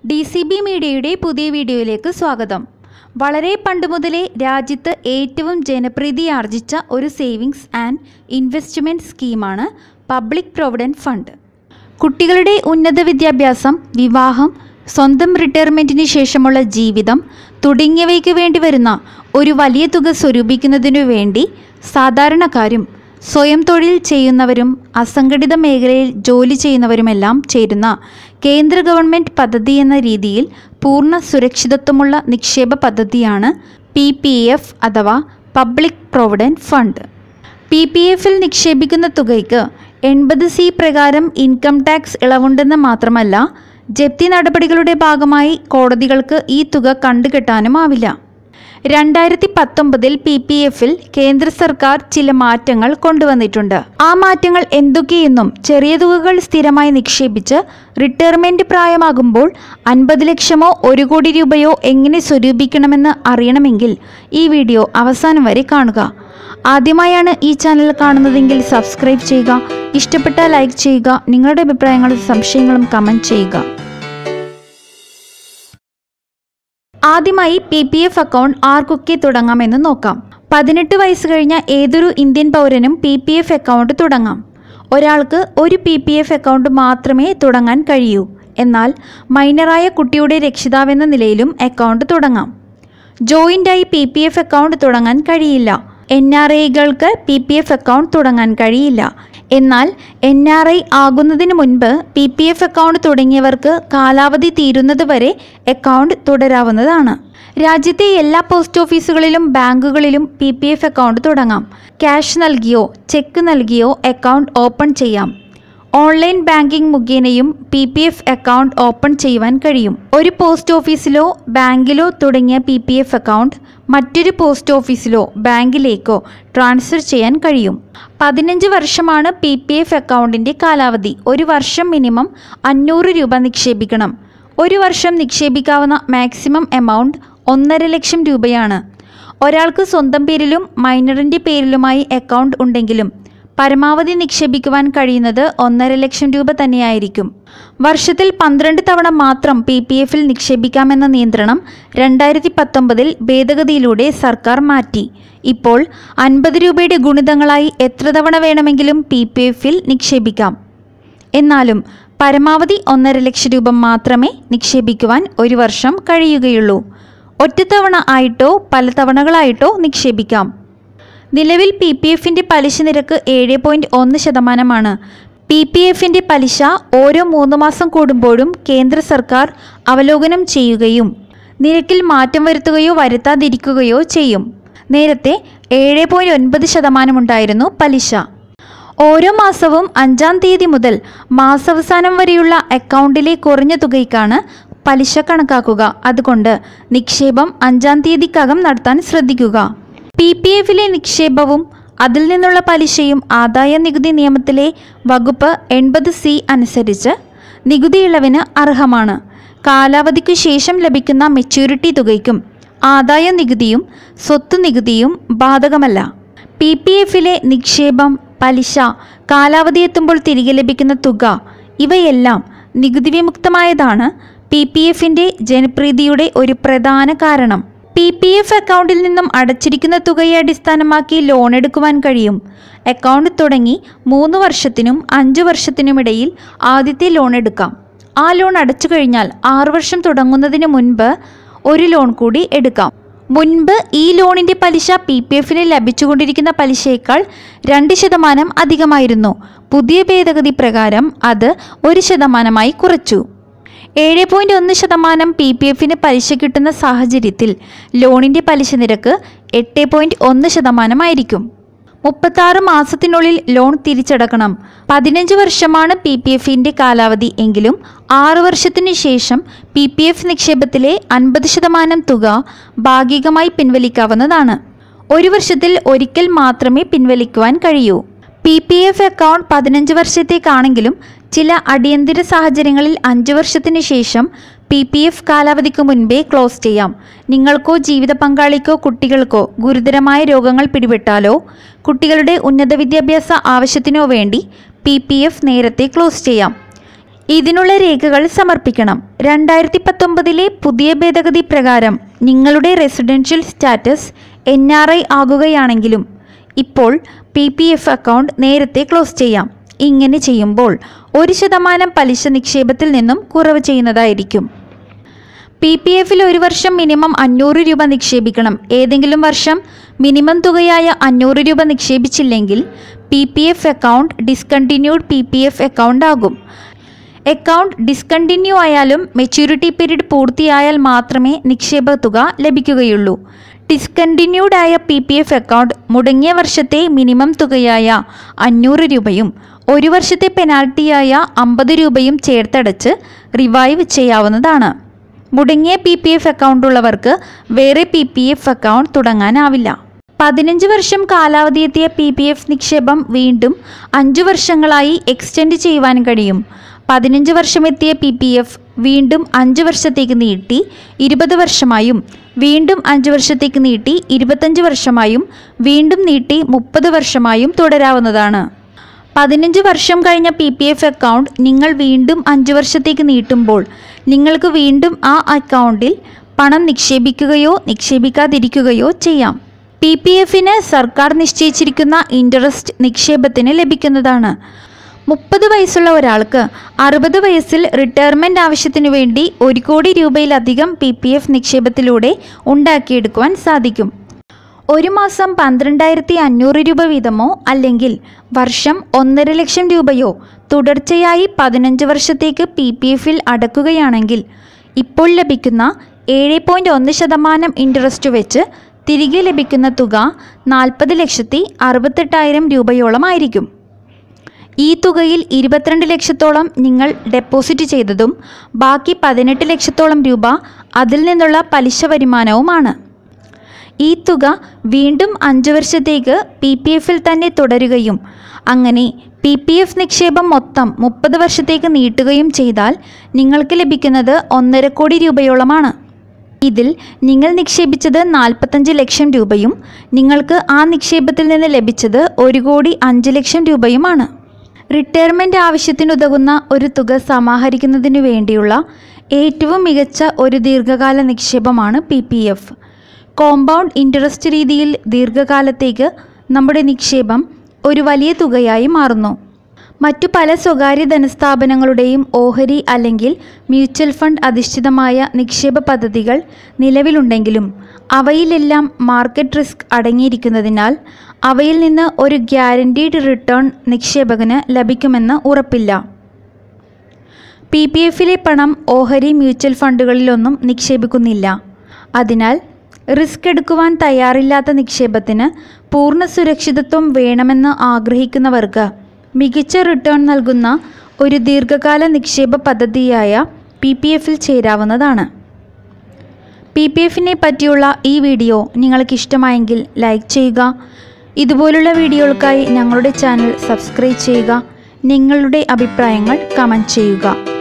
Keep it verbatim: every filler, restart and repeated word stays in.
D C B മീഡിയയുടെ പുതിയ വീഡിയോയിലേക്ക് സ്വാഗതം. വളരെ പണ്ട് മുതലേ രാജ്യത്ത് ഏറ്റവും ജനപ്രീതി ആർജിച്ച ഒരു സേവിങ്സ് ആൻഡ് ഇൻവെസ്റ്റ്മെൻറ്റ് സ്കീമാണ് പബ്ലിക് പ്രൊവിഡൻറ്റ് ഫണ്ട്. കുട്ടികളുടെ ഉന്നത വിദ്യാഭ്യാസം, വിവാഹം, സ്വന്തം റിട്ടയർമെൻറ്റിന് ശേഷമുള്ള ജീവിതം തുടങ്ങിയവയ്ക്ക് വേണ്ടി വരുന്ന ഒരു വലിയ തുക സ്വരൂപിക്കുന്നതിനു വേണ്ടി സാധാരണക്കാരും സ്വയം തൊഴിൽ ചെയ്യുന്നവരും അസംഘടിത മേഖലയിൽ ജോലി ചെയ്യുന്നവരുമെല്ലാം ചേരുന്ന കേന്ദ്ര ഗവൺമെൻറ് പദ്ധതി എന്ന രീതിയിൽ പൂർണ്ണ സുരക്ഷിതത്വമുള്ള നിക്ഷേപ പദ്ധതിയാണ് പി പി എഫ് അഥവാ public provident fund. P P എഫിൽ നിക്ഷേപിക്കുന്ന തുകയ്ക്ക് എൺപത് സി പ്രകാരം ഇൻകം ടാക്സ് ഇളവുണ്ടെന്ന് മാത്രമല്ല, ജപ്തി നടപടികളുടെ ഭാഗമായി കോടതികൾക്ക് ഈ തുക കണ്ടുകെട്ടാനുമാവില്ല. രണ്ടായിരത്തി പത്തൊമ്പതിൽ പി പി എഫിൽ കേന്ദ്ര സർക്കാർ ചില മാറ്റങ്ങൾ കൊണ്ടുവന്നിട്ടുണ്ട്. ആ മാറ്റങ്ങൾ എന്തൊക്കെയെന്നും ചെറിയ തുകകൾ സ്ഥിരമായി നിക്ഷേപിച്ച് റിട്ടയർമെൻറ്റ് പ്രായമാകുമ്പോൾ അൻപത് ലക്ഷമോ ഒരു കോടി രൂപയോ എങ്ങനെ സ്വരൂപിക്കണമെന്ന് അറിയണമെങ്കിൽ ഈ വീഡിയോ അവസാനം വരെ കാണുക. ആദ്യമായാണ് ഈ ചാനൽ കാണുന്നതെങ്കിൽ സബ്സ്ക്രൈബ് ചെയ്യുക, ഇഷ്ടപ്പെട്ടാൽ ലൈക്ക് ചെയ്യുക, നിങ്ങളുടെ അഭിപ്രായങ്ങളും സംശയങ്ങളും കമൻറ്റ് ചെയ്യുക. ആദ്യമായി പി പി എഫ് അക്കൗണ്ട് ആർക്കൊക്കെ തുടങ്ങാമെന്ന് നോക്കാം. പതിനെട്ട് വയസ്സ് കഴിഞ്ഞ ഏതൊരു ഇന്ത്യൻ പൗരനും പി പി എഫ് അക്കൗണ്ട് തുടങ്ങാം. ഒരാൾക്ക് ഒരു പി പി എഫ് അക്കൗണ്ട് മാത്രമേ തുടങ്ങാൻ കഴിയൂ. എന്നാൽ മൈനറായ കുട്ടിയുടെ രക്ഷിതാവെന്ന നിലയിലും അക്കൗണ്ട് തുടങ്ങാം. ജോയിൻ്റായി പി പി എഫ് അക്കൗണ്ട് തുടങ്ങാൻ കഴിയില്ല. എൻ ആർ ഐകൾക്ക് പി പി എഫ് അക്കൗണ്ട് തുടങ്ങാൻ കഴിയില്ല. എന്നാൽ എൻ ആർ ഐ ആകുന്നതിന് മുൻപ് പി പി എഫ് അക്കൗണ്ട് തുടങ്ങിയവർക്ക് കാലാവധി തീരുന്നത് വരെ അക്കൗണ്ട് തുടരാവുന്നതാണ്. രാജ്യത്തെ എല്ലാ പോസ്റ്റ് ഓഫീസുകളിലും ബാങ്കുകളിലും പി പി എഫ് അക്കൗണ്ട് തുടങ്ങാം. ക്യാഷ് നൽകിയോ ചെക്ക് നൽകിയോ അക്കൗണ്ട് ഓപ്പൺ ചെയ്യാം. ഓൺലൈൻ ബാങ്കിംഗ് മുഖേനയും P P F account open ചെയ്യുവാൻ കഴിയും. ഒരു പോസ്റ്റ് ഓഫീസിലോ ബാങ്കിലോ തുടങ്ങിയ പി പി എഫ് അക്കൗണ്ട് മറ്റൊരു പോസ്റ്റ് ഓഫീസിലോ ബാങ്കിലേക്കോ ട്രാൻസ്ഫർ ചെയ്യാൻ കഴിയും. പതിനഞ്ച് വർഷമാണ് പി പി എഫ് അക്കൗണ്ടിൻ്റെ കാലാവധി. ഒരു വർഷം മിനിമം അഞ്ഞൂറ് രൂപ നിക്ഷേപിക്കണം. ഒരു വർഷം നിക്ഷേപിക്കാവുന്ന മാക്സിമം എമൗണ്ട് ഒന്നര ലക്ഷം രൂപയാണ്. ഒരാൾക്ക് സ്വന്തം പേരിലും മൈനറിൻ്റെ പേരിലുമായി അക്കൗണ്ട് ഉണ്ടെങ്കിലും പരമാവധി നിക്ഷേപിക്കുവാൻ കഴിയുന്നത് ഒന്നര ലക്ഷം രൂപ തന്നെയായിരിക്കും. വർഷത്തിൽ പന്ത്രണ്ട് തവണ മാത്രം പി പി എഫിൽ നിക്ഷേപിക്കാമെന്ന നിയന്ത്രണം രണ്ടായിരത്തി പത്തൊമ്പതിൽ ഭേദഗതിയിലൂടെ സർക്കാർ മാറ്റി. ഇപ്പോൾ അൻപത് രൂപയുടെ ഗുണിതങ്ങളായി എത്ര തവണ വേണമെങ്കിലും പി പി എഫിൽ നിക്ഷേപിക്കാം. എന്നാലും പരമാവധി ഒന്നര ലക്ഷം രൂപ മാത്രമേ നിക്ഷേപിക്കുവാൻ ഒരു വർഷം കഴിയുകയുള്ളൂ. ഒറ്റത്തവണ ആയിട്ടോ പല തവണകളായിട്ടോ നിക്ഷേപിക്കാം. നിലവിൽ പി പി എഫിൻ്റെ പലിശ നിരക്ക് ഏഴ് പോയിൻറ്റ് ഒന്ന് ശതമാനമാണ്. പി പി എഫിൻ്റെ പലിശ ഓരോ മൂന്ന് മാസം കൂടുമ്പോഴും കേന്ദ്ര സർക്കാർ അവലോകനം ചെയ്യുകയും നിരക്കിൽ മാറ്റം വരുത്തുകയോ വരുത്താതിരിക്കുകയോ ചെയ്യും. നേരത്തെ ഏഴ് പോയിൻറ്റ് ഒൻപത് ശതമാനമുണ്ടായിരുന്നു പലിശ. ഓരോ മാസവും അഞ്ചാം തീയതി മുതൽ മാസാവസാനം വരെയുള്ള അക്കൗണ്ടിലെ കുറഞ്ഞ തുകയ്ക്കാണ് പലിശ കണക്കാക്കുക. അതുകൊണ്ട് നിക്ഷേപം അഞ്ചാം തീയതിക്കകം നടത്താൻ ശ്രദ്ധിക്കുക. പി പി എഫിലെ നിക്ഷേപവും അതിൽ നിന്നുള്ള പലിശയും ആദായ നികുതി നിയമത്തിലെ വകുപ്പ് എൺപത് സി അനുസരിച്ച് നികുതി ഇളവിന് അർഹമാണ്. കാലാവധിക്കു ശേഷം ലഭിക്കുന്ന മെച്യൂരിറ്റി തുകയ്ക്കും ആദായ നികുതിയും സ്വത്ത് നികുതിയും ബാധകമല്ല. പി പി എഫിലെ നിക്ഷേപം, പലിശ, കാലാവധി എത്തുമ്പോൾ തിരികെ ലഭിക്കുന്ന തുക ഇവയെല്ലാം നികുതി വിമുക്തമായതാണ് പി പി എഫിൻ്റെ ജനപ്രീതിയുടെ ഒരു പ്രധാന കാരണം. പി പി എഫ് അക്കൗണ്ടിൽ നിന്നും അടച്ചിരിക്കുന്ന തുകയെ അടിസ്ഥാനമാക്കി ലോൺ എടുക്കുവാൻ കഴിയും. അക്കൗണ്ട് തുടങ്ങി മൂന്ന് വർഷത്തിനും അഞ്ച് വർഷത്തിനുമിടയിൽ ആദ്യത്തെ ലോൺ എടുക്കാം. ആ ലോൺ അടച്ചു കഴിഞ്ഞാൽ ആറു വർഷം തുടങ്ങുന്നതിന് മുൻപ് ഒരു ലോൺ കൂടി എടുക്കാം. മുൻപ് ഈ ലോണിൻ്റെ പലിശ പി പി എഫിന് ലഭിച്ചുകൊണ്ടിരിക്കുന്ന പലിശയേക്കാൾ രണ്ട് ശതമാനം അധികമായിരുന്നു. പുതിയ ഭേദഗതി പ്രകാരം അത് ഒരു ശതമാനമായി കുറച്ചു. ഏഴ് പോയിൻറ്റ് ഒന്ന് ശതമാനം പി പി എഫിന് പലിശ കിട്ടുന്ന സാഹചര്യത്തിൽ ലോണിൻ്റെ പലിശ നിരക്ക് എട്ട് പോയിൻറ്റ് ഒന്ന് ശതമാനമായിരിക്കും. മുപ്പത്താറ് മാസത്തിനുള്ളിൽ ലോൺ തിരിച്ചടക്കണം. പതിനഞ്ച് വർഷമാണ് പി പി എഫിൻ്റെ കാലാവധി എങ്കിലും ആറ് വർഷത്തിനു ശേഷം പി പി എഫ് നിക്ഷേപത്തിലെ അൻപത് ശതമാനം തുക ഭാഗികമായി പിൻവലിക്കാവുന്നതാണ്. ഒരു വർഷത്തിൽ ഒരിക്കൽ മാത്രമേ പിൻവലിക്കുവാൻ കഴിയൂ. പി പി എഫ് അക്കൗണ്ട് പതിനഞ്ച് വർഷത്തേക്കാണെങ്കിലും ചില അടിയന്തര സാഹചര്യങ്ങളിൽ അഞ്ച് വർഷത്തിന് ശേഷം പി പി എഫ് കാലാവധിക്ക് മുൻപേ ക്ലോസ് ചെയ്യാം. നിങ്ങൾക്കോ ജീവിത പങ്കാളിക്കോ കുട്ടികൾക്കോ ഗുരുതരമായ രോഗങ്ങൾ പിടിപെട്ടാലോ കുട്ടികളുടെ ഉന്നത വിദ്യാഭ്യാസ ആവശ്യത്തിനോ വേണ്ടി പി പി എഫ് നേരത്തെ ക്ലോസ് ചെയ്യാം. ഇതിനുള്ള രേഖകൾ സമർപ്പിക്കണം. രണ്ടായിരത്തി പത്തൊമ്പതിലെ പുതിയ ഭേദഗതി പ്രകാരം നിങ്ങളുടെ residential status N R I ആകുകയാണെങ്കിലും ഇപ്പോൾ പി പി എഫ് അക്കൗണ്ട് നേരത്തെ ക്ലോസ് ചെയ്യാം. ഇങ്ങനെ ചെയ്യുമ്പോൾ ഒരു ശതമാനം പലിശ നിക്ഷേപത്തിൽ നിന്നും കുറവ് ചെയ്യുന്നതായിരിക്കും. പി പി എഫിൽ ഒരു വർഷം മിനിമം അഞ്ഞൂറ് രൂപ നിക്ഷേപിക്കണം. ഏതെങ്കിലും വർഷം മിനിമം തുകയായ അഞ്ഞൂറ് രൂപ നിക്ഷേപിച്ചില്ലെങ്കിൽ P P F account discontinued P P F account ആകും. അക്കൗണ്ട് ഡിസ്കണ്ടിന്യൂ ആയാലും മെച്യൂരിറ്റി പീരീഡ് പൂർത്തിയായാൽ മാത്രമേ നിക്ഷേപ തുക ലഭിക്കുകയുള്ളൂ. ഡിസ്കണ്ടിന്യൂഡ് ആയ പി പി എഫ് അക്കൗണ്ട് മുടങ്ങിയ വർഷത്തെ മിനിമം തുകയായ അഞ്ഞൂറ് രൂപയും ഒരു വർഷത്തെ പെനാൽറ്റിയായ അമ്പത് രൂപയും ചേർത്തടച്ച് റിവൈവ് ചെയ്യാവുന്നതാണ്. മുടങ്ങിയ പി പി എഫ് അക്കൗണ്ട് ഉള്ളവർക്ക് വേറെ പി പി എഫ് അക്കൗണ്ട് തുടങ്ങാനാവില്ല. പതിനഞ്ച് വർഷം കാലാവധിയെത്തിയ പി പി എഫ് നിക്ഷേപം വീണ്ടും അഞ്ചു വർഷങ്ങളായി എക്സ്റ്റെൻഡ് ചെയ്യുവാൻ കഴിയും. പതിനഞ്ച് വർഷമെത്തിയ പി പി എഫ് വീണ്ടും അഞ്ച് വർഷത്തേക്ക് നീട്ടി ഇരുപത് വർഷമായും വീണ്ടും അഞ്ച് വർഷത്തേക്ക് നീട്ടി ഇരുപത്തഞ്ച് വർഷമായും വീണ്ടും നീട്ടി മുപ്പത് വർഷമായും തുടരാവുന്നതാണ്. പതിനഞ്ച് വർഷം കഴിഞ്ഞ പി പി എഫ് അക്കൗണ്ട് നിങ്ങൾ വീണ്ടും അഞ്ച് വർഷത്തേക്ക് നീട്ടുമ്പോൾ നിങ്ങൾക്ക് വീണ്ടും ആ അക്കൗണ്ടിൽ പണം നിക്ഷേപിക്കുകയോ നിക്ഷേപിക്കാതിരിക്കുകയോ ചെയ്യാം. പി പി എഫിന് സർക്കാർ നിശ്ചയിച്ചിരിക്കുന്ന ഇൻട്രസ്റ്റ് നിക്ഷേപത്തിന് ലഭിക്കുന്നതാണ്. മുപ്പത് വയസ്സുള്ള ഒരാൾക്ക് അറുപത് വയസ്സിൽ റിട്ടയർമെൻറ്റ് ആവശ്യത്തിനു വേണ്ടി ഒരു കോടി രൂപയിലധികം പി പി എഫ് നിക്ഷേപത്തിലൂടെ ഉണ്ടാക്കിയെടുക്കുവാൻ സാധിക്കും. ഒരു മാസം പന്ത്രണ്ടായിരത്തി അഞ്ഞൂറ് രൂപ വീതമോ അല്ലെങ്കിൽ വർഷം ഒന്നര ലക്ഷം രൂപയോ തുടർച്ചയായി പതിനഞ്ച് വർഷത്തേക്ക് പി പി എഫിൽ അടക്കുകയാണെങ്കിൽ ഇപ്പോൾ ലഭിക്കുന്ന ഏഴ് പോയിൻറ്റ് ഒന്ന് ശതമാനം ഇൻട്രസ്റ്റ് വെച്ച് തിരികെ ലഭിക്കുന്ന തുക നാൽപ്പത് ലക്ഷത്തി അറുപത്തെട്ടായിരം രൂപയോളമായിരിക്കും. ഈ തുകയിൽ ഇരുപത്തിരണ്ട് ലക്ഷത്തോളം നിങ്ങൾ ഡെപ്പോസിറ്റ് ചെയ്തതും ബാക്കി പതിനെട്ട് ലക്ഷത്തോളം രൂപ അതിൽ നിന്നുള്ള പലിശ വരുമാനവുമാണ്. ഈ തുക വീണ്ടും അഞ്ച് വർഷത്തേക്ക് പി പി എഫിൽ തന്നെ തുടരുകയും അങ്ങനെ പി പി എഫ് നിക്ഷേപം മൊത്തം മുപ്പത് വർഷത്തേക്ക് നീട്ടുകയും ചെയ്താൽ നിങ്ങൾക്ക് ലഭിക്കുന്നത് ഒന്നര കോടി രൂപയോളമാണ്. ഇതിൽ നിങ്ങൾ നിക്ഷേപിച്ചത് നാൽപ്പത്തഞ്ച് ലക്ഷം രൂപയും നിങ്ങൾക്ക് ആ നിക്ഷേപത്തിൽ നിന്ന് ലഭിച്ചത് ഒരു കോടി അഞ്ച് ലക്ഷം രൂപയുമാണ്. റിട്ടയർമെൻറ്റ് ആവശ്യത്തിനുതകുന്ന ഒരു തുക സമാഹരിക്കുന്നതിനു വേണ്ടിയുള്ള ഏറ്റവും മികച്ച ഒരു ദീർഘകാല നിക്ഷേപമാണ് P P F. Compound interest രീതിയിൽ ദീർഘകാലത്തേക്ക് നമ്മുടെ നിക്ഷേപം ഒരു വലിയ തുകയായി മാറുന്നു. മറ്റു പല സ്വകാര്യ ധനസ്ഥാപനങ്ങളുടെയും ഓഹരി അല്ലെങ്കിൽ മ്യൂച്വൽ ഫണ്ട് അധിഷ്ഠിതമായ നിക്ഷേപ പദ്ധതികൾ നിലവിലുണ്ടെങ്കിലും അവയിലെല്ലാം മാർക്കറ്റ് റിസ്ക് അടങ്ങിയിരിക്കുന്നതിനാൽ അവയിൽ നിന്ന് ഒരു ഗ്യാരണ്ടീഡ് റിട്ടേൺ നിക്ഷേപകന് ലഭിക്കുമെന്ന് ഉറപ്പില്ല. പി പി എഫിലെ പണം ഓഹരി മ്യൂച്വൽ ഫണ്ടുകളിലൊന്നും നിക്ഷേപിക്കുന്നില്ല. അതിനാൽ റിസ്ക് എടുക്കുവാൻ തയ്യാറില്ലാത്ത നിക്ഷേപത്തിന് പൂർണ്ണ സുരക്ഷിതത്വം വേണമെന്ന് ആഗ്രഹിക്കുന്നവർക്ക് മികച്ച റിട്ടേൺ നൽകുന്ന ഒരു ദീർഘകാല നിക്ഷേപ പദ്ധതിയായ പി പി എഫിൽ ചേരാവുന്നതാണ്. പി പി എഫിനെ പറ്റിയുള്ള ഈ വീഡിയോ നിങ്ങൾക്ക് ഇഷ്ടമായെങ്കിൽ ലൈക്ക് ചെയ്യുക. ഇതുപോലുള്ള വീഡിയോകൾക്കായി ഞങ്ങളുടെ ചാനൽ സബ്സ്ക്രൈബ് ചെയ്യുക. നിങ്ങളുടെ അഭിപ്രായങ്ങൾ കമൻറ്റ് ചെയ്യുക.